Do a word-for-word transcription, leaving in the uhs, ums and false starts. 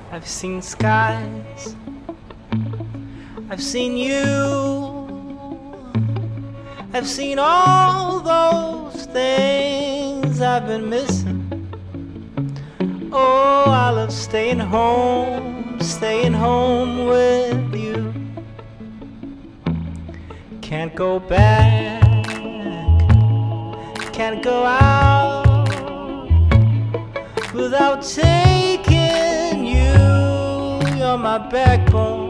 I've seen skies, I've seen you, I've seen all those things I've been missing. Oh, I love staying home, staying home with you. Can't go back, can't go out without taking you. You're my backbone,